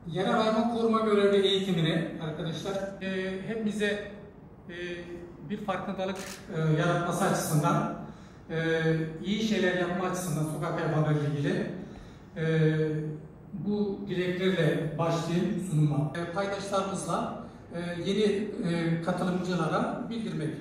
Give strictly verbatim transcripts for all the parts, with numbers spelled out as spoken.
Yerel hayvan koruma görevli eğitimini arkadaşlar e, hem bize e, bir farkındalık e, yaratması açısından, e, iyi şeyler yapma açısından sokak hayvanları ile ilgili e, bu dileklerle başlayayım sunuma. E, paydaşlarımızla e, yeni e, katılımcılara bildirmek.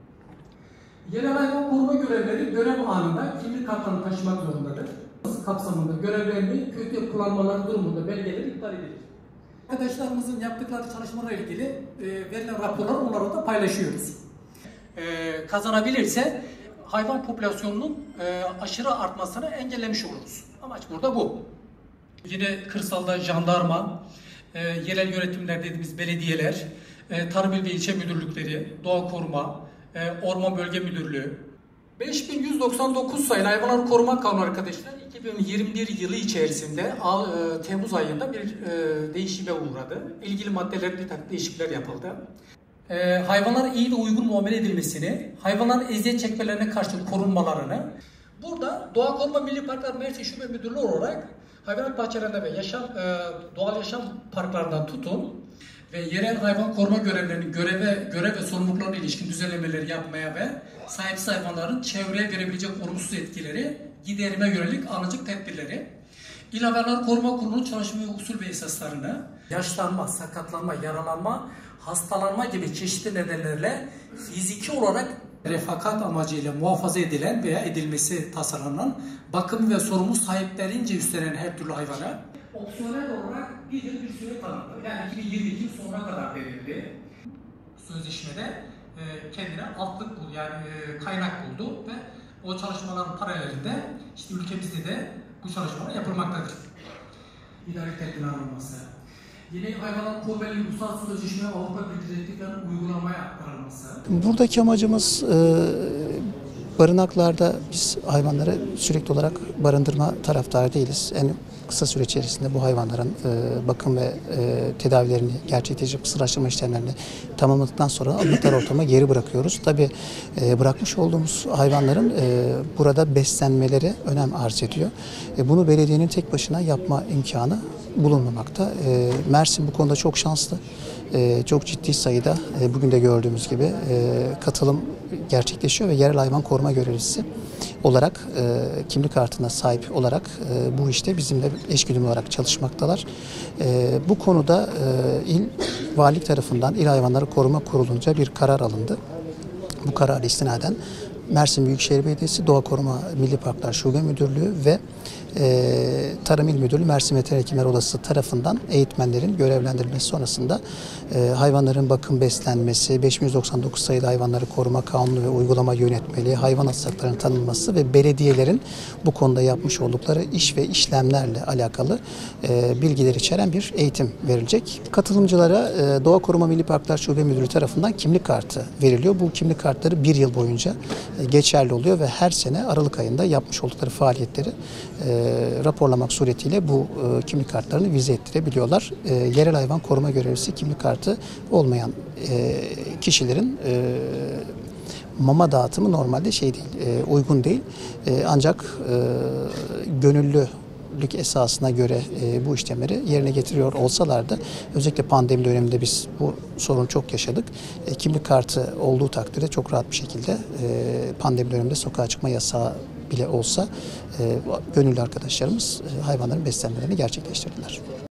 Yerel hayvan koruma görevlileri görev anında kimlik kartlarını taşımak zorundadır. Kapsamında görevlerini kötü kullanmaları durumunda belgeleri iptal edilir. Arkadaşlarımızın yaptıkları çalışmalarla ilgili e, verilen raporları onlarla da paylaşıyoruz. E, kazanabilirse hayvan popülasyonunun e, aşırı artmasını engellemiş oluruz. Amaç burada bu. Yine kırsalda jandarma, e, yerel yönetimler dediğimiz belediyeler, e, tarım il ve ilçe müdürlükleri, doğa koruma, e, orman bölge müdürlüğü. beş bin yüz doksan dokuz sayılı Hayvanları Koruma Kanunu arkadaşlar iki bin yirmi bir yılı içerisinde e, Temmuz ayında bir e, değişime uğradı. İlgili maddelerde bir takım değişiklikler yapıldı. E, hayvanlara iyi ve uygun muamele edilmesini, hayvanların eziyet çekmelerine karşı korunmalarını, burada Doğa Koruma Milli Parklar Mersin Şube Müdürlüğü olarak hayvanat bahçelerinde ve yaşam e, doğal yaşam parklarından tutun ve yerel hayvan koruma görevlerinin göreve, görev ve sorumluluklarına ilişkin düzenlemeleri yapmaya ve sahipsiz hayvanların çevreye verebilecek olumsuz etkileri giderime yönelik alıcı tedbirleri, İl Hayvanları Koruma Kurulu'nun çalışma usul ve esaslarını, yaşlanma, sakatlanma, yaralanma, hastalanma gibi çeşitli nedenlerle fiziki olarak refakat amacıyla muhafaza edilen veya edilmesi tasarlanan bakım ve sorumlu sahiplerince üstlenen her türlü hayvana opsiyonel olarak bir yıl bir süre tanındı. Yani iki bin yirmi iki sonuna kadar verildi. Sözleşmede e, kendine altlık buldu, yani e, kaynak buldu ve o çalışmaların paralelinde işte ülkemizde de bu çalışmalar yapılmaktadır. İdari tedbir alınması, yine hayvanların koruma ile uluslararası sözleşme Avrupa Birliği direktiflerinin uygulamaya aktarılması. Buradaki amacımız e, barınaklarda biz hayvanları sürekli olarak barındırma taraftarı değiliz. En kısa süre içerisinde bu hayvanların e, bakım ve e, tedavilerini gerçekleştirip kısırlaştırma işlemlerini tamamladıktan sonra alındıkları ortama geri bırakıyoruz. Tabii e, bırakmış olduğumuz hayvanların e, burada beslenmeleri önem arz ediyor. E, bunu belediyenin tek başına yapma imkanı bulunmamakta. E, Mersin bu konuda çok şanslı. E, çok ciddi sayıda e, bugün de gördüğümüz gibi e, katılım gerçekleşiyor ve yerel hayvan koruma görevlisi olarak e, kimlik kartına sahip olarak e, bu işte bizimle eşgüdümlü olarak çalışmaktalar. E, bu konuda e, il valilik tarafından İl Hayvanları Koruma Kurulu'nca bir karar alındı. Bu kararı istinaden Mersin Büyükşehir Belediyesi Doğa Koruma Milli Parklar Şube Müdürlüğü ve e, Tarım İl Müdürlüğü Mersin Veteriner Hekimler Odası tarafından eğitmenlerin görevlendirilmesi sonrasında e, hayvanların bakım beslenmesi, beş bin yüz doksan dokuz sayılı Hayvanları Koruma Kanunu ve uygulama yönetmeliği, hayvan hastalıklarının tanınması ve belediyelerin bu konuda yapmış oldukları iş ve işlemlerle alakalı e, bilgiler içeren bir eğitim verilecek. Katılımcılara e, Doğa Koruma Milli Parklar Şube Müdürlüğü tarafından kimlik kartı veriliyor. Bu kimlik kartları bir yıl boyunca geçerli oluyor ve her sene Aralık ayında yapmış oldukları faaliyetleri e, raporlamak suretiyle bu e, kimlik kartlarını vize ettirebiliyorlar. E, yerel hayvan koruma görevlisi kimlik kartı olmayan e, kişilerin e, mama dağıtımı normalde şey değil, e, uygun değil. E, ancak e, gönüllü esasına göre e, bu işlemleri yerine getiriyor olsalar da özellikle pandemi döneminde biz bu sorunu çok yaşadık. E, kimlik kartı olduğu takdirde çok rahat bir şekilde e, pandemi döneminde sokağa çıkma yasağı bile olsa e, gönüllü arkadaşlarımız e, hayvanların beslenmelerini gerçekleştirdiler.